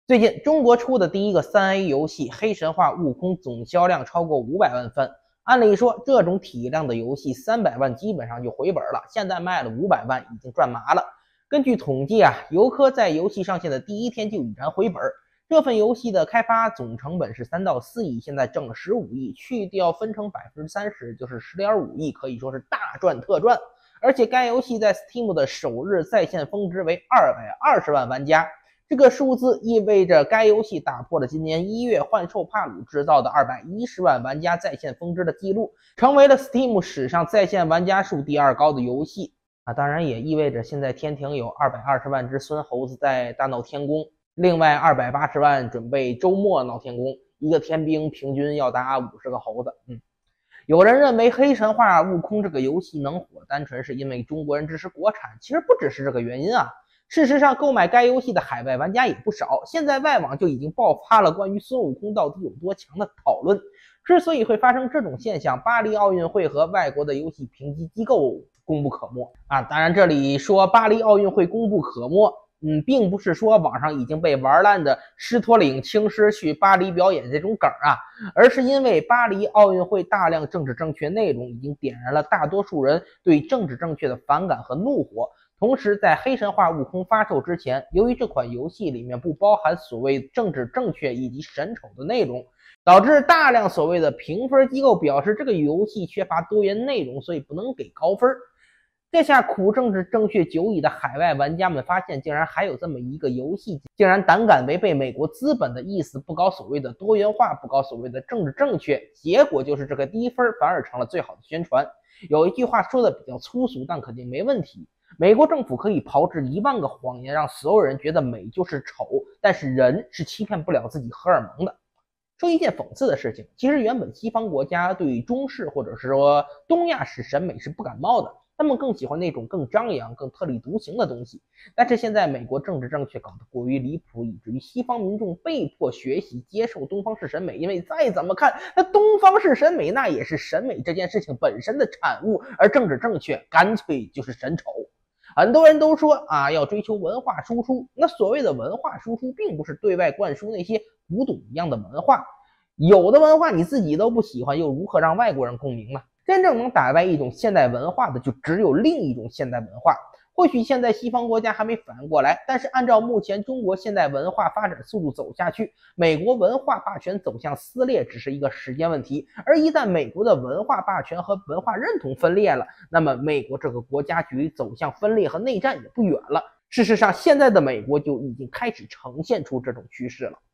最近中国出的第一个3A 游戏《黑神话：悟空》总销量超过500万份。按理说，这种体量的游戏300万基本上就回本了，现在卖了500万，已经赚麻了。根据统计啊，游科在游戏上线的第一天就已然回本。这份游戏的开发总成本是3到4亿，现在挣了15亿，去掉分成30%，就是10.5亿，可以说是大赚特赚。而且该游戏在 Steam 的首日在线峰值为220万玩家。这个数字意味着该游戏打破了今年1月幻兽帕鲁制造的210万玩家在线峰值的记录，成为了 Steam 史上在线玩家数第2高的游戏啊！当然也意味着现在天庭有220万只孙猴子在大闹天宫，另外280万准备周末闹天宫，一个天兵平均要打50个猴子。有人认为《黑神话：悟空》这个游戏能火，单纯是因为中国人支持国产，其实不只是这个原因啊。事实上，购买该游戏的海外玩家也不少。现在外网就已经爆发了关于孙悟空到底有多强的讨论。之所以会发生这种现象，巴黎奥运会和外国的游戏评级机构功不可没啊。当然，这里说巴黎奥运会功不可没，并不是说网上已经被玩烂的狮驼岭青狮去巴黎表演这种梗啊，而是因为巴黎奥运会大量政治正确内容已经点燃了大多数人对政治正确的反感和怒火。同时，在《黑神话：悟空》发售之前，由于这款游戏里面不包含所谓政治正确以及审丑的内容，导致大量所谓的评分机构表示这个游戏缺乏多元内容，所以不能给高分。这下苦政治正确久矣的海外玩家们发现，竟然还有这么一个游戏，竟然胆敢违背美国资本的意思，不搞所谓的多元化，不搞所谓的政治正确，结果就是这个低分反而成了最好的宣传。有一句话说的比较粗俗，但肯定没问题。美国政府可以炮制1万个谎言，让所有人觉得美就是丑，但是人是欺骗不了自己荷尔蒙的。说一件讽刺的事情，其实原本西方国家对中式或者是说东亚式审美是不感冒的，他们更喜欢那种更张扬、更特立独行的东西。但是现在美国政治正确搞得过于离谱，以至于西方民众被迫学习接受东方式审美，因为再怎么看，那东方式审美那也是审美这件事情本身的产物，而政治正确干脆就是审丑。很多人都说啊，要追求文化输出。那所谓的文化输出，并不是对外灌输那些古董一样的文化。有的文化你自己都不喜欢，又如何让外国人共鸣呢？真正能打败一种现代文化的，就只有另一种现代文化。或许现在西方国家还没反应过来，但是按照目前中国现代文化发展速度走下去，美国文化霸权走向撕裂只是一个时间问题。而一旦美国的文化霸权和文化认同分裂了，那么美国这个国家距离走向分裂和内战也不远了。事实上，现在的美国就已经开始呈现出这种趋势了。